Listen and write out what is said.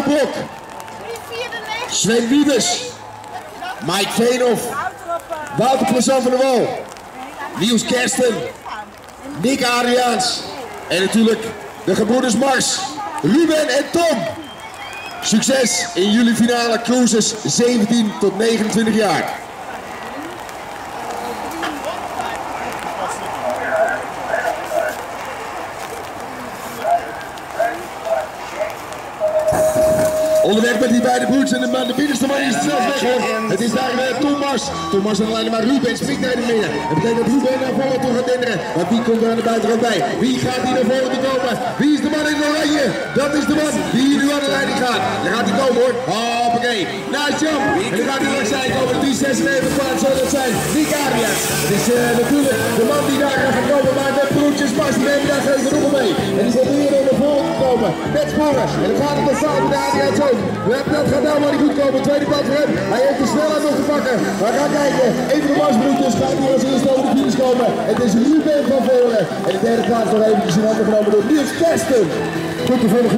blauw blok. Sven Wiebes, Mike Veenhoff, Wouter Plezant van der Wal, Niels Kersten, Nick Adriaans en natuurlijk de gebroeders Mars, Ruben en Tom. Succes in jullie finale cruises 17 tot 29 jaar. Onderweg met die beide broers en de binnenste man is het zelf weg hoor. Het is daar Thomas. Thomas en alleen maar Ruben springt naar de midden. Dat betekent dat Ruben naar voren toe gaat denderen. Maar wie komt er aan de buitenkant bij? Wie gaat hier naar voren toe komen? Wie is de man in het oranje? Dat is de man die hier nu aan de leiding gaat. Daar gaat hij komen hoor. Hoppakee. Nice jump. En dan gaat hij langs zijn komen. Die 96 plaats zal dat zijn. Nick Adriaans. Het is natuurlijk de man die daar gaat komen. Maar de broertjes Mars die nemen daar geen genoegen mee. En die zitten hier naar voren te komen. Met sporen. En dan gaat het dan samen met Adriaans ook. Dat gaat nou maar niet goed komen. Tweede plaats voor hem. Hij heeft de snelheid nog te pakken. We gaan kijken. Even de Marsbroekjes gaat hier als eerste over de finish komen. Het is Ruben van voren. En de derde plaats nog eventjes in handen genomen door Niels Kersten. Tot de volgende.